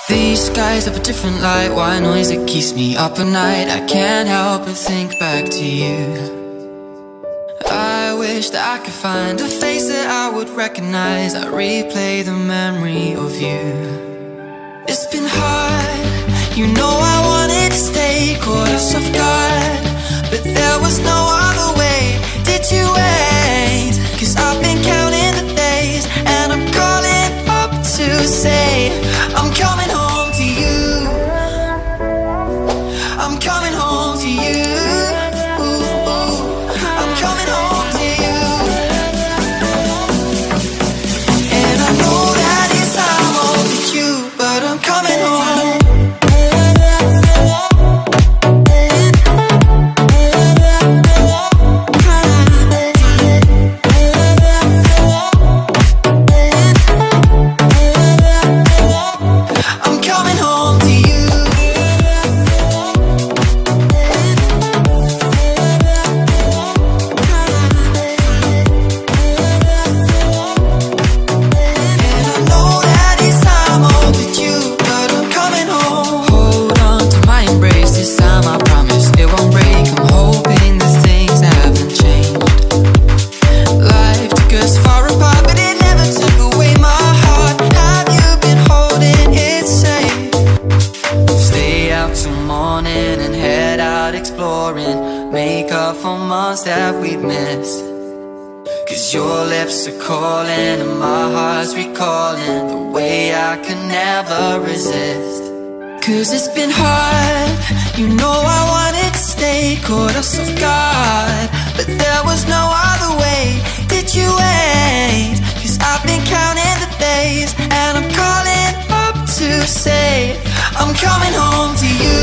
These skies have a different light, white noise that keeps me up at night. I can't help but think back to you. I wish that I could find a face that I would recognize. I replay the memory of you. It's been hard, you know I wanted to stay, caught us off guard, but there was no other way. Did you wait? 'Cause I've been counting the days, and I'm calling up to say I'm coming home to you. I'm coming home to you. I'm coming home to you. And I know that it's time overdue, but I'm coming home. Make up for months that we've missed. 'Cause your lips are calling and my heart's recalling the way I could never resist. 'Cause it's been hard, you know I wanted to stay, caught us off guard, but there was no other way. Did you wait? 'Cause I've been counting the days, and I'm calling up to say I'm coming home to you.